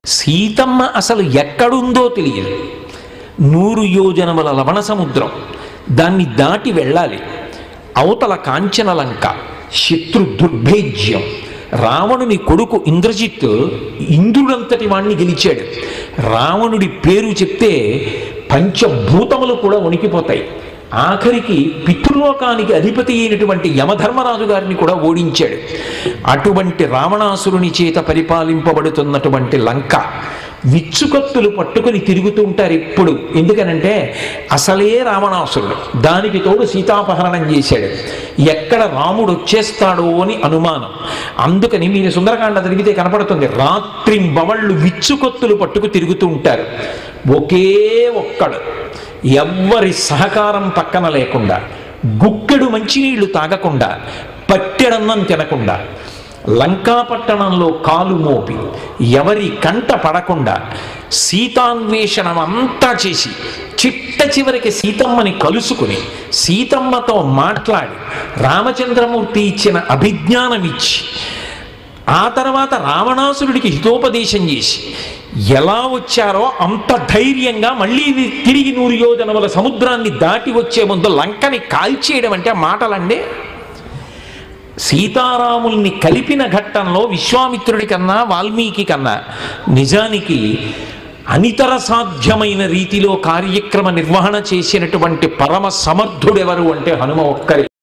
సీతమ్మ అసలు ఎక్కడుందో తెలియదు. 100 యోజనముల లవణ సముద్రం, దాన్ని దాటి వెళ్ళాలి. అవతల కాంచనలంక, శత్రు దుర్భేజ్యం. రావణుని కొడుకు ఇంద్రజిత్ ఇంద్రుడంతటి వాణ్ణి గెలిచాడు. రావణుడి పేరు చెప్తే పంచభూతములు కూడా వణికిపోతాయి. ఆఖరికి పితృలోకానికి అధిపతి అయినటువంటి యమధర్మరాజు గారిని కూడా ఓడించాడు. అటువంటి రావణాసురుని చేత పరిపాలింపబడుతున్నటువంటి లంక విచ్చుకత్తులు పట్టుకుని తిరుగుతూ ఉంటారు ఎప్పుడు. ఎందుకనంటే అసలే రావణాసురుడు, దానికి తోడు సీతాపహరణం చేశాడు. ఎక్కడ రాముడు వచ్చేస్తాడో అని అనుమానం. అందుకని మీరు సుందరకాండ తిరిగితే కనపడుతుంది, రాత్రింబవళ్ళు విచ్చుకత్తులు పట్టుకు తిరుగుతూ ఉంటారు. ఒకే ఒక్కడు, ఎవ్వరి సహకారం పక్కన లేకుండా, గుక్కెడు మంచినీళ్లు తాగకుండా, పట్టెడన్నం తినకుండా, లంకాపట్టణంలో కాలు మోపి ఎవరి కంట పడకుండా సీతాన్వేషణం అంతా చేసి చిట్ట చివరికి సీతమ్మని కలుసుకుని సీతమ్మతో మాట్లాడి రామచంద్రమూర్తి ఇచ్చిన అభిజ్ఞానం ఇచ్చి ఆ తర్వాత రావణాసురుడికి హితోపదేశం చేసి ఎలా వచ్చారో అంత ధైర్యంగా మళ్ళీ తిరిగి 100 యోజనముల సముద్రాన్ని దాటి వచ్చే ముందు లంకని కాల్చేయడం అంటే మాటలండి. సీతారాముల్ని కలిపిన ఘట్టంలో విశ్వామిత్రుడి కన్నా వాల్మీకి కన్నా నిజానికి అనితర సాధ్యమైన రీతిలో కార్యక్రమ నిర్వహణ చేసినటువంటి పరమ సమర్థుడెవరు అంటే హనుమ ఒక్కరే.